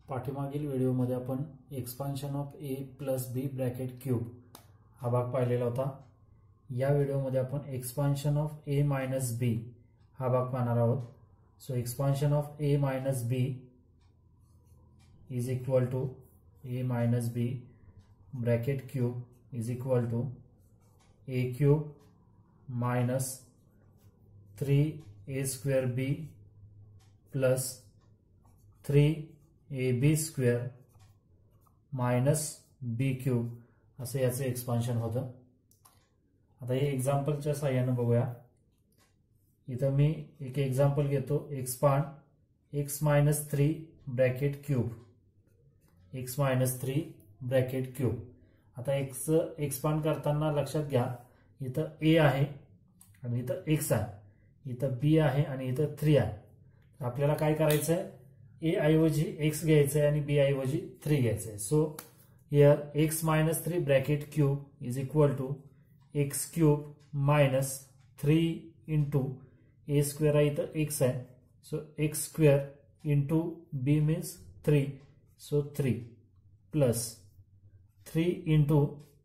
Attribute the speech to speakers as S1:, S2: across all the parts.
S1: पाठीमागील व्हिडिओमध्ये आपण expansion of A plus B bracket cube हा भाग पाहिलेला होता। या व्हिडिओमध्ये आपण expansion of A minus B हा भाग पाहणार आहोत। So expansion of A minus B is equal to A minus B bracket cube is equal to A cube minus 3a square B plus 3ab square minus B cube असे याचे expansion होतं। आता हे एक्झाम्पलच्या साहाय्याने बघूया। इथं मी एक एक्झाम्पल घेतो, expand X minus 3 bracket cube, X minus 3 bracket cube. आता एक्स एक्सपांड करताना लक्षात घ्या, इथं ए आहे आणि इथं एक्स आहे, इथं बी आहे आणि इथं 3 आहे। आपल्याला काय करायचं आहे, ए ऐवजी एक्स घ्यायचं आहे आणि बी ऐवजी 3 घ्यायचं आहे। So here X minus 3 bracket cube is equal to X cube minus 3 into A square आहे, इथं एक्स आहे, so X square into B means 3, so 3 plus 3 into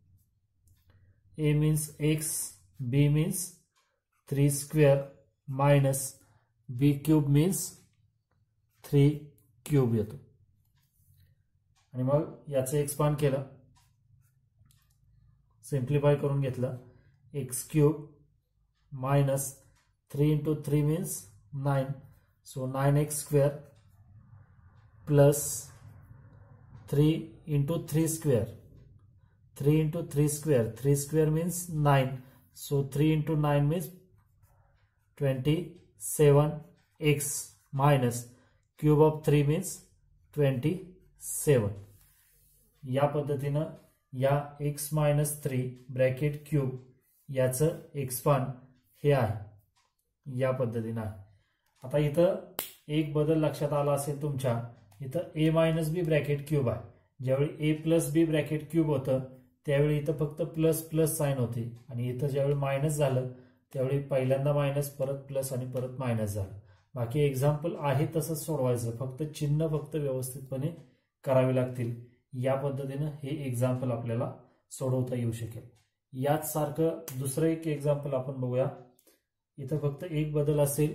S1: A means X, B means 3 square minus B cube means 3 क्यूब येतो। आणि मग याचं expand केलं, simplify करून घेतलं, X cube minus 3 into 3 means 9, so 9x square plus 3 into 3 square, 3 into 3 square, 3 square means 9, so 3 into 9 means 27x minus cube of 3 means 27। या पद्धतीनं या x मायनस 3 ब्रॅकेट क्यूब याचं एक्सपांड हे आहे, या पद्धतीनं आहे। आता इथं एक बदल लक्षात आला असेल तुमच्या, इथं A minus B bracket cube आहे। ज्यावेळी A plus B bracket cube होतं त्यावेळी इथं फक्त प्लस प्लस साइन होती, आणि इथं ज्यावेळी मायनस झालं त्यावेळी पहिल्यांदा मायनस, परत प्लस आणि परत मायनस झालं। बाकी एक्झाम्पल आहे तसंच सोडवायचं, फक्त चिन्ह फक्त व्यवस्थितपणे करावी लागतील। या पद्धतीनं हे एक्झाम्पल आपल्याला सोडवता येऊ शकेल। याच सारखं दुसरं एक एक्झाम्पल आपण बघूया। इथं फक्त एक बदल असेल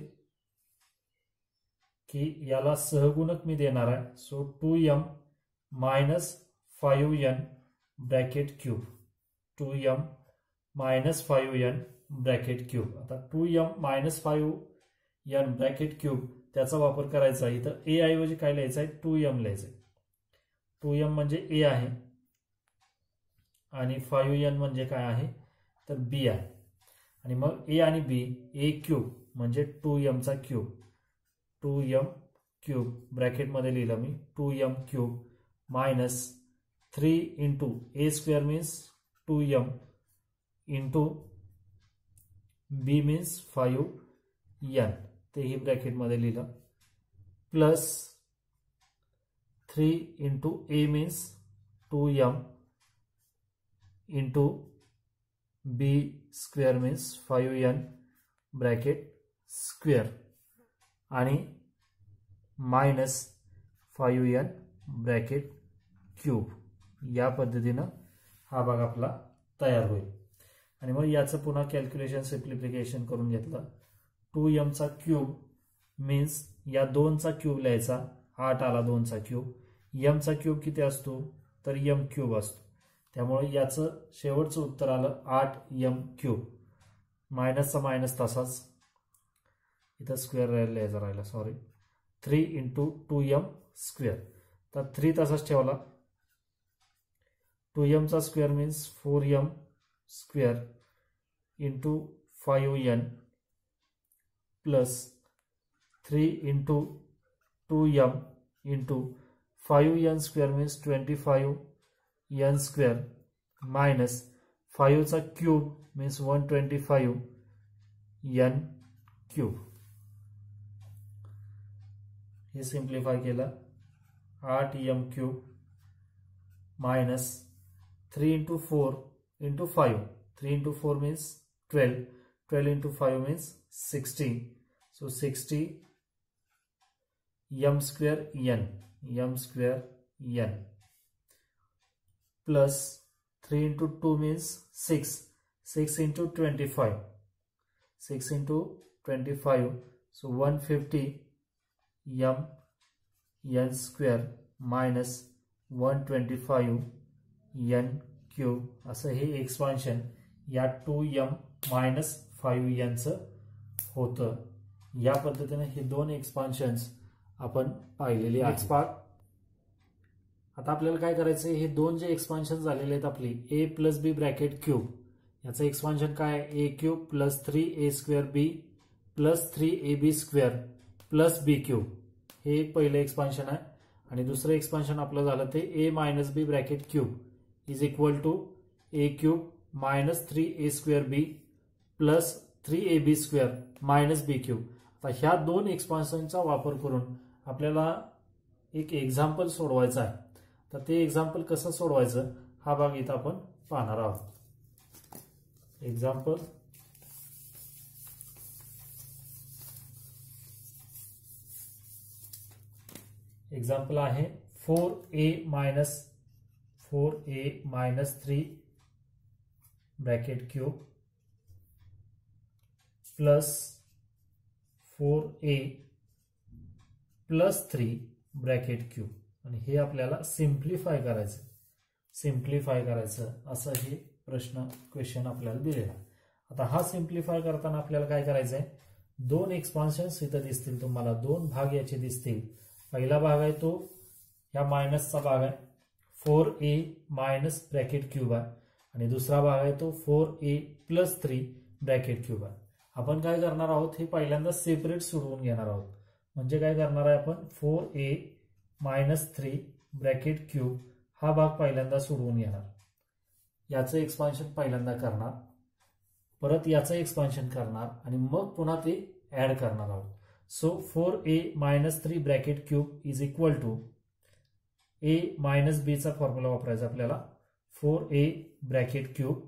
S1: की याला सहगुणक मी देणार आहे, so 2m minus 5n bracket cube, 2m minus 5n bracket cube. आता 2m minus 5n bracket cube त्याचा वापर करायचा, इथं ए ऐवजी काय लिहायचं आहे, 2m लिहायचं आहे। 2m म्हणजे ए आहे आणि 5n म्हणजे काय आहे तर बी आहे। आणि मग ए आणि बी, ए क्यूब म्हणजे 2m चा क्यूब, 2m क्यूब ब्रॅकेटमध्ये लिहिलं मी, 2m cube minus 3 into A square means 2m into B means 5n, तेही ब्रॅकेटमध्ये लिहिलं, plus 3 into A means 2m into B square means 5n bracket square आणि मायनस 5n ब्रॅकेट क्यूब। या पद्धतीनं हा भाग आपला तयार होईल। आणि मग याचं पुन्हा कॅल्क्युलेशन सिम्प्लिफिकेशन करून घेतलं, 2m चा क्यूब मीन्स या 2 चा क्यूब लिहायचा, 8 आला 2 चा क्यूब, m चा क्यूब किती असतो तर m क्यूब असतो, त्यामुळे याचं शेवटचं उत्तर आलं 8m क्यूब। मायनसचा मायनस तसाच, इथं स्क्वेअर लिहायचा राहिला, सॉरी, 3 इंटू 2m स्क्वेअर, तर 3 तसाच ठेवला, 2m चा square means 4m square into 5n plus 3 into 2m into 5n square means 25n square minus 5 चा क्यूब मीन्स 125n क्यूब। हे सिम्प्लिफाय केलं, 8m cube minus 3 into 4 into 5, 3 into 4 means 12, 12 into 5 means 60, so 60 m square n plus 3 into 2 means 6 into 25, 6 into 25, so 150 m n square minus 125 n cube असं हे expansion या 2m minus 5n चं होतं. या पद्धतीने हे दोन एक्सपान्शन्स आपण पाहिलेली आहेत. आता आपल्याला काय करायचं, हे दोन जे एक्सपान्शन झालेले आहेत आपली a plus B bracket cube, याचं एक्सपान्शन काय आहे, a cube plus 3a square B plus 3ab square plus B cube, हे एक पहिलं एक्सपान्शन आहे. आणि दुसरं एक्सपान्शन आपलं झालं ते a minus B bracket cube is equal to a cube minus 3a square B plus 3ab square minus B cube. आता ह्या दोन एक्सपान्शनचा वापर करून आपल्याला एक एक्झाम्पल सोडवायचं आहे. तर ते एक्झाम्पल कसं सोडवायचं हा भाग इथं आपण पाहणार आहोत. एक्झाम्पल आहे 4a minus 3 bracket cube plus 4a plus 3 bracket cube. आणि हे आपल्याला सिम्प्लिफाय करायचं असं हे क्वेश्चन आपल्याला दिलेला. आता हा सिम्प्लिफाय करताना आपल्याला काय करायचंय, दोन एक्सपान्शन्स इथं दिसतील तुम्हाला, दोन भाग याचे दिसतील. पहिला भाग आहे तो ह्या मायनसचा भाग आहे 4a मायनस ब्रॅकेट क्यूब आहे, आणि दुसरा भाग आहे तो 4a प्लस 3 ब्रॅकेट क्यूब आहे. आपण काय करणार आहोत, हे पहिल्यांदा सेपरेट सोडवून घेणार आहोत. म्हणजे काय करणार आहे आपण, 4a मायनस 3 ब्रॅकेट क्यूब हा भाग पहिल्यांदा सोडवून घेणार, याचं एक्सपान्शन पहिल्यांदा करणार, परत याचं एक्सपान्शन करणार आणि मग पुन्हा ते ऍड करणार आहोत. So 4a minus 3 bracket cube is equal to a minus b चा फॉर्म्युला वापरायचा आपल्याला, 4a bracket cube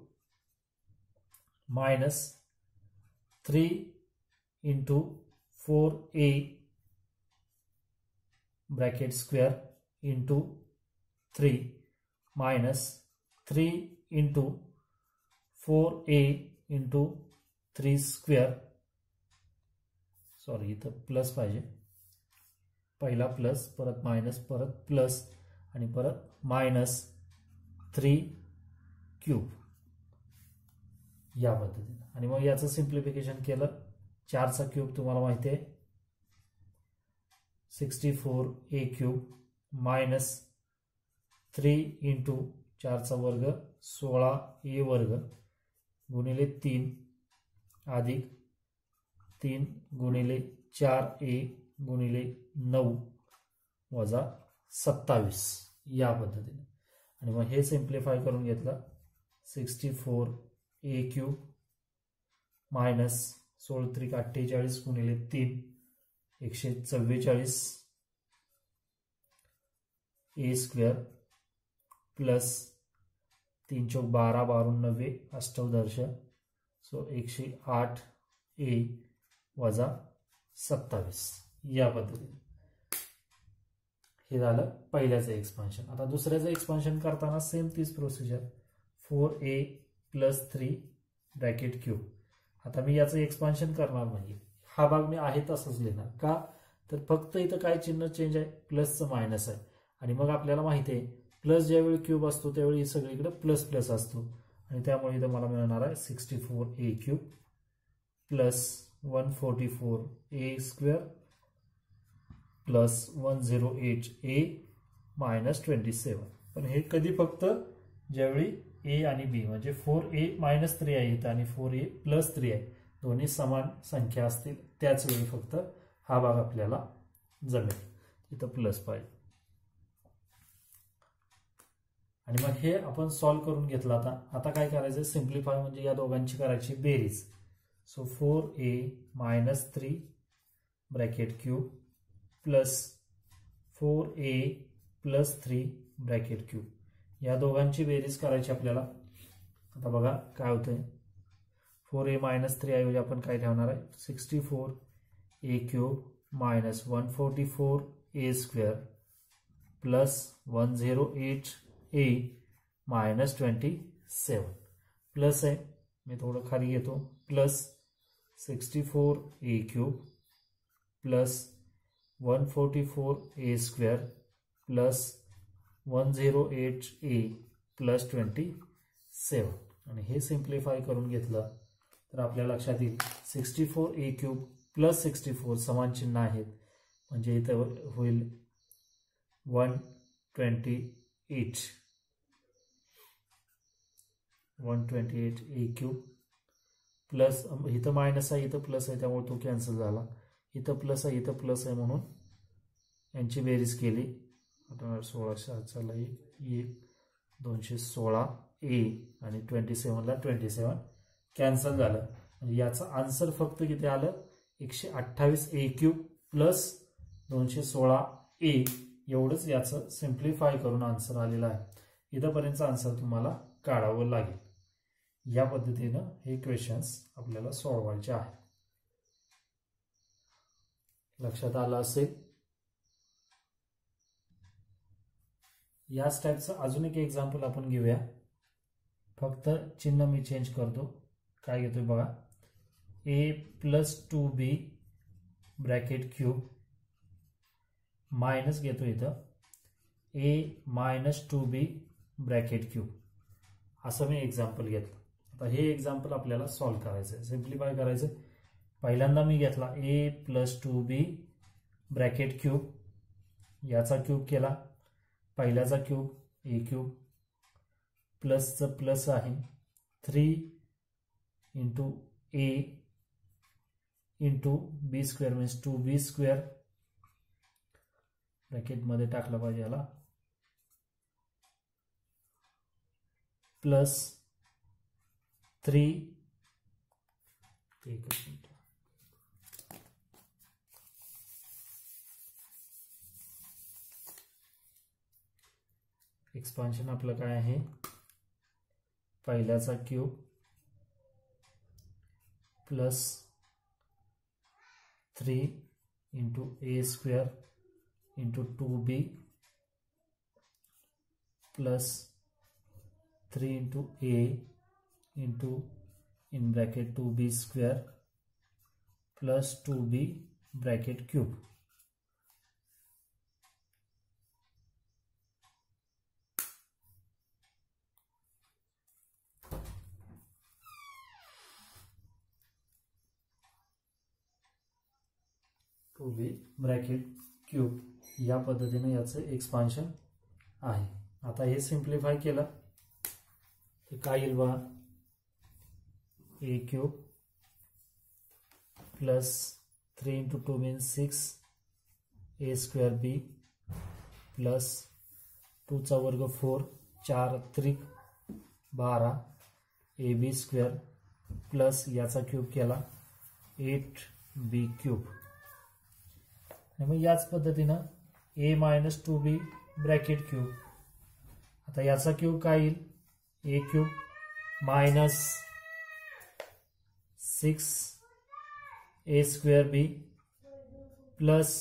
S1: minus 3 into 4a bracket square into 3 minus 3 into 4a into 3 square, sorry इथं प्लस पाहिजे, पहिला प्लस परत मायनस परत प्लस आणि परत मायनस 3 क्यूब या पद्धतीने. आणि मग याचं सिम्प्लिफिकेशन केलं, 4चा क्यूब तुम्हाला माहिती आहे 64a क्यूब मायनस 3 इंटू 4चा वर्ग 16a वर्ग गुणिले 3 अधिक 3 गुणिले 4a गुणिले 9 वजा 27 या पद्धतीने. आणि मग हे सिम्प्लिफाय करून घेतलं, 64a क्यूब मायनस 16 त्रिक 48 गुणिले 3 144 a स्क्वेअर प्लस 3 चौक 12 12 90 अष्टवदर्श, सो 108 a वजा 27 या पद्धतीने. हे झालं पहिल्याचं एक्सपान्शन. आता दुसऱ्याचं एक्सपान्शन करताना सेम तीच procedure, 4a plus 3 bracket cube. आता मी याचं एक्सपान्शन करणार नाही, हा भाग मी आहे तसंच लिहिणार. का तर फक्त इथं काय चिन्ह चेंज आहे, प्लसचं मायनस आहे. आणि मग आपल्याला माहिती आहे प्लस ज्यावेळी क्यूब असतो त्यावेळी सगळीकडे प्लस प्लस असतो, आणि त्यामुळे इथं मला मिळणार आहे 64a cube plus 144a square plus 108a minus 27. पण हे कधी फक्त ज्यावेळी a आणि b म्हणजे 4a मायनस 3 आहे इथं आणि 4a प्लस 3 आहे, दोन्ही समान संख्या असतील त्याच वेळी फक्त हा भाग आपल्याला जमेल, इथं प्लस पाहिजे. आणि मग हे आपण सॉल्व्ह करून घेतलं. आता काय करायचं, सिम्प्लिफाय म्हणजे या दोघांची करायची बेरीज. So 4a minus 3 bracket cube plus 4a plus 3 bracket cube, या दोघांची बेरीज करायची आपल्याला. आता बघा काय होतंय, 4a मायनस 3 ऐवजी आपण काय ठेवणार आहे 64a cube minus 144a² plus 108a minus 27 plus आहे, मी थोडं खाली घेतो, plus 64a³ plus 144a² plus 108a plus 27 आणि हे सिम्प्लिफाय करून घेतलं तर आपल्या लक्षात येईल 64a³ प्लस 64 समान चिन्ह आहेत, म्हणजे इथं होईल 128a³ प्लस इथं मायनस आहे इथं प्लस आहे त्यामुळे तो कॅन्सल झाला, इथं प्लस आहे इथं प्लस आहे म्हणून यांची बेरीज केली 16 1 216a आणि 27 ला 27 कॅन्सल झालं, म्हणजे याचं आन्सर फक्त किती आलं 128a³ प्लस 216a एवढंच याचं सिम्प्लिफाय करून आन्सर आलेलं आहे. इथंपर्यंतचं आन्सर तुम्हाला काढावं लागेल. या पद्धतीनं हे क्वेश्चन्स आपल्याला सोडवायचे आहेत. लक्षात आलं असेल. याच टाईपचं अजून एक एक्झाम्पल आपण घेऊया. फक्त चिन्ह मी चेंज करतो. काय घेतोय बघा, a + 2b bracket cube minus घेतो इथं a - 2b ब्रॅकेट क्यूब असं मी एक्झाम्पल घेतलं. आता हे एक्झाम्पल आपल्याला सॉल्व्ह करायचं आहे, सिम्प्लिफाय करायचं आहे. पहिल्यांदा मी घेतला a + 2b ब्रॅकेट क्यूब, याचा क्यूब केला, पहिल्याचा क्यूब a³ प्लसचं प्लस आहे 3 × a × b² मीन्स 2b² ब्रॅकेटमध्ये टाकलं पाहिजे याला, प्लस 3 एक्सपान्शन आपलं काय आहे, पहिल्याचा cube plus 3 × a² × 2b plus 3 × a × in bracket 2b² plus 2b bracket cube. Bracket cube या पद्धतीने याचं एक्सपान्शन आहे. आता हे सिम्प्लिफाय केलं तर काय येईल बघा, a³ plus 3 × 2 means 6a² b plus 2 चा वर्ग 4 4 त्रिक 12 ab² प्लस याचा क्यूब केला 8b³. मग याच पद्धतीनं a - 2b ब्रॅकेट क्यूब, आता याचा क्यूब काय येईल a³ minus 6a² b plus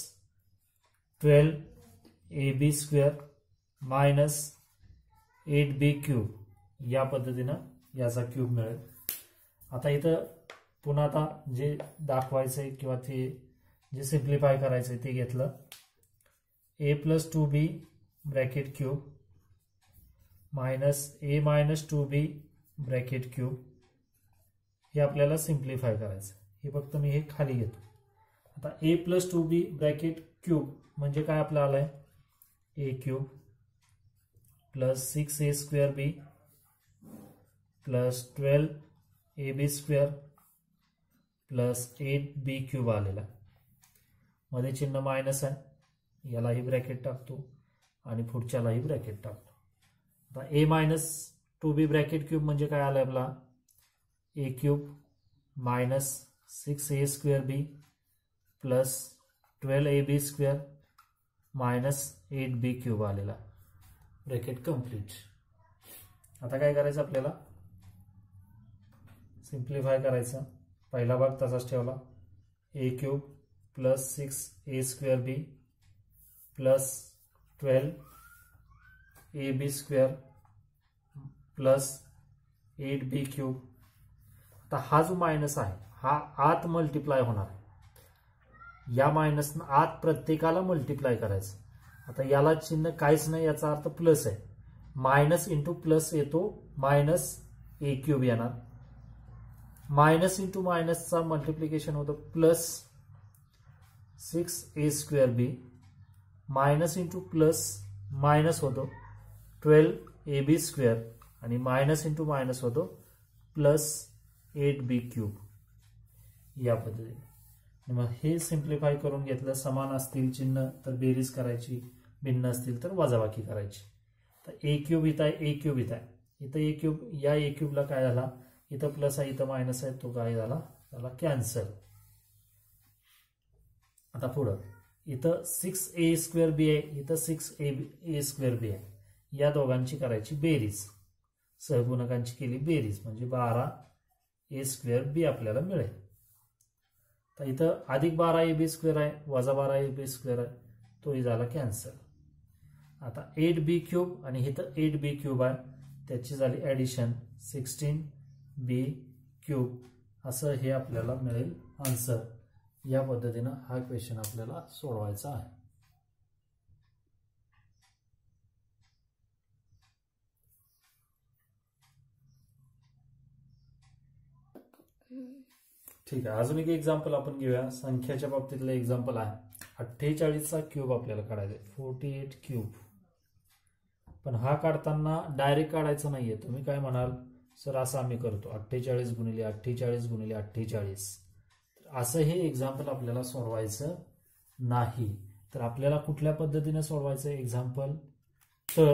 S1: 12ab² minus 8b³ या पद्धतीनं याचा क्यूब मिळेल. आता इथं पुन्हा आता जे दाखवायचंय किंवा ते जे सिम्प्लिफाय करायचंय ते घेतलं a + 2b bracket cube minus a - 2b bracket cube, हे आपल्याला सिम्प्लिफाय करायचं. हे फक्त मी हे खाली घेतो. आता a + 2b ब्रॅकेट क्यूब म्हणजे काय आपलं आलंय a³ plus 6a² b plus 12ab² plus 8b³ आलेला, मध्ये चिन्ह मायनस आहे, यालाही ब्रॅकेट टाकतो आणि पुढच्यालाही ब्रॅकेट टाकतो. आता a - 2b ब्रॅकेट क्यूब म्हणजे काय आलं आपला a³ minus 6a² b plus 12ab² minus 8b³ आलेला, ब्रॅकेट कंप्लीट. आता काय करायचं आपल्याला सिम्प्लिफाय करायचं. पहिला भाग तसाच ठेवला a³ plus 6a² plus 12ab² plus 8b³. आता हा जो मायनस आहे हा आत मल्टिप्लाय होणार आहे, या मायनसनं आत प्रत्येकाला मल्टिप्लाय करायचं. आता याला चिन्ह काहीच नाही, याचा अर्थ प्लस आहे. मायनस इंटू प्लस येतो -a³ येणार. मायनस इंटू मायनसचा मल्टिप्लिकेशन होतं plus 6a²b minus into plus minus होतो 12ab² आणि मायनस इंटू मायनस होतो प्लस 8b³. या पद्धतीने मग हे सिम्प्लिफाय करून घेतलं. समान असतील चिन्ह तर बेरीज करायची, भिन्न असतील तर वजाबाकी करायची. तर a³ इथं आहे, a³ इथं आहे, इथं a³, या a³ काय झाला, इथं प्लस आहे इथं मायनस आहे, तो काय झाला, त्याला कॅन्सल. आता पुढं इथं 6a²b आहे, इथं 6a²b आहे. या दोघांची करायची बेरीज, सहगुणकांची केली बेरीज म्हणजे 12a²b आपल्याला मिळेल. तर इथं अधिक 12ab² आहे, वजा 12ab² आहे, तोही झाला कॅन्सल. आता 8b³ आणि इथं 8b³ आहे, त्याची झाली ॲडिशन 16b³ असं हे आपल्याला मिळेल आन्सर. या पद्धतीनं हा क्वेश्चन आपल्याला सोडवायचा आहे. ठीक आहे, अजून एक एक्झाम्पल आपण घेऊया. संख्याच्या बाबतीतलं एक्झाम्पल आहे. 48चा क्यूब आपल्याला काढायचा आहे, 48³. पण हा काढताना डायरेक्ट काढायचा नाहीये. तुम्ही काय म्हणाल, सर असं आम्ही करतो 48 गुणिले 48 गुणिले 48. असं हे एक्झाम्पल आपल्याला सोडवायचं नाही. तर आपल्याला कुठल्या पद्धतीने सोडवायचं एक्झाम्पल, तर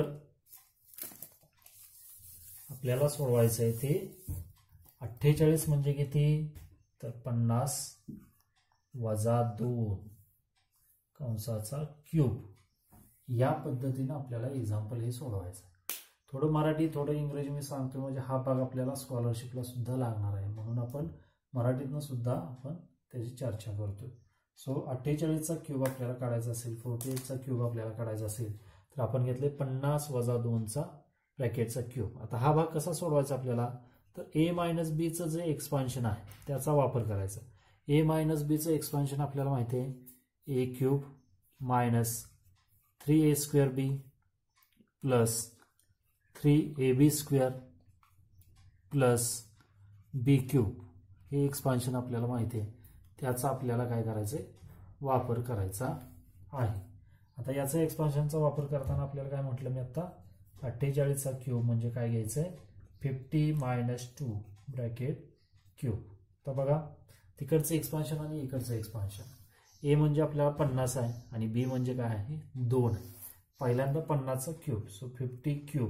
S1: आपल्याला सोडवायचं आहे ते 48 म्हणजे किती, तर 50 वजा 2 कंसाचा क्यूब. या पद्धतीनं आपल्याला एक्झाम्पल हे सोडवायचं. थोडं मराठी थोडं इंग्रजी मी सांगतो, म्हणजे हा भाग आपल्याला स्कॉलरशिपला सुद्धा लागणार आहे, म्हणून आपण मराठीतनं सुद्धा आपण त्याची चर्चा करतोय. सो 48चा क्यूब आपल्याला काढायचा असेल, 48चा क्यूब आपल्याला काढायचा असेल तर आपण घेतले 50 वजा 2चा ब्रॅकेटचा क्यूब. आता हा भाग कसा सोडवायचा आपल्याला, तर a मायनस बीचं जे एक्सपान्शन आहे त्याचा वापर करायचा. a मायनस बीचं एक्सपान्शन आपल्याला माहिती आहे, a³ minus 3a²b plus 3ab² plus b³. हे एक्सपान्शन आपल्याला माहिती आहे, त्याचा आपल्याला काय करायचं आहे, वापर करायचा आहे. आता याचा एक्सपान्शनचा वापर करताना आपल्याला काय म्हटलं मी आता, 48चा क्यूब म्हणजे काय घ्यायचं आहे, 50 मायनस 2 ब्रॅकेट क्यूब. तर बघा तिकडचं एक्सपान्शन आणि इकडचं एक्सपान्शन. ए म्हणजे आपल्याला 50 आहे आणि बी म्हणजे काय आहे, 2 आहे. पहिल्यांदा 50चा cube, so 50³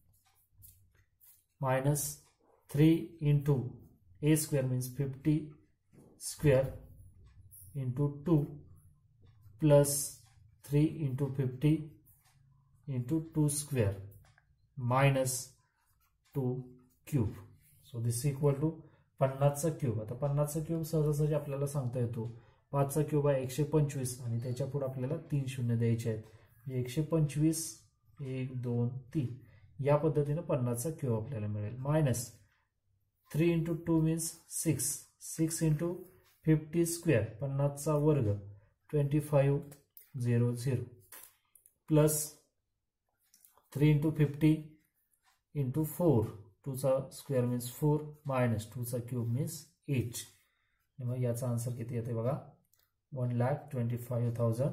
S1: minus 3 into a² means 50² into 2 plus 3 into 50 into 2² minus 2³. So this equal to 50चा क्यूब. आता 50चा क्यूब सहजासहजी आपल्याला सांगता येतो, 5चा क्यूब आहे 125 आणि त्याच्या पुढे आपल्याला 3 शून्य द्यायचे आहेत, 125 1 2 3. या पद्धतीने 50चा क्यूब आपल्याला मिळेल. मायनस 3 इंटू 2 मीन्स 6 इंटू 50² 50चा वर्ग 2500 प्लस 3 इंटू 50 इंटू 4 2चा स्क्वेअर मीन्स 4 मायनस 2चा क्यूब मीन्स 8. मग याचा आन्सर किती येते बघा, 1,25,000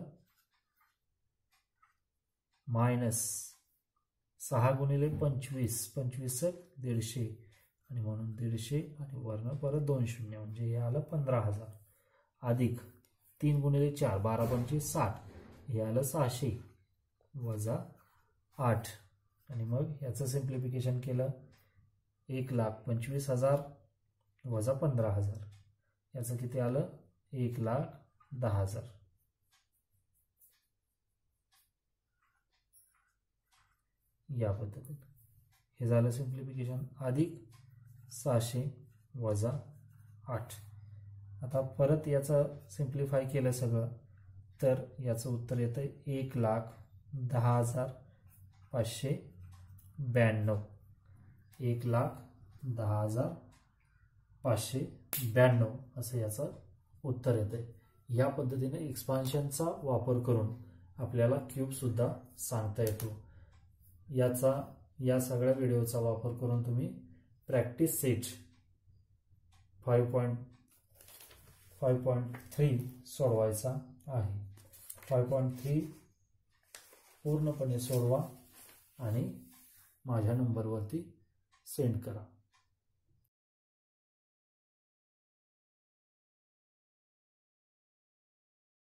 S1: मायनस 6 गुणिले 25, 25 150 आणि म्हणून 150 आणि वर्ण परत 2 शून्य म्हणजे हे आलं 15,000 अधिक 3 गुणिले 4 12 25 60 हे आलं 600 वजा 8 आणि मग याचं सिम्प्लिफिकेशन केलं 1,25,000 वजा 15,000 याचं किती आलं 1,10,000. या पद्धतीने हे झालं सिम्प्लिफिकेशन. अधिक 600 वजा 8
S2: आता परत याचं सिम्प्लिफाय केलं सगळं तर याचं उत्तर येतं 1,10,592. 1,10,592 असं याचं उत्तर येतंय. या पद्धतीने एक्सपान्शनचा वापर करून आपल्याला क्यूब सुद्धा सांगता येतो. या सगळ्या व्हिडिओचा वापर करून तुम्ही प्रॅक्टिस सेट 5.3 सोडवायचा आहे. 5.3 पूर्णपणे सोडवा आणि माझ्या नंबरवरती सेंड करा.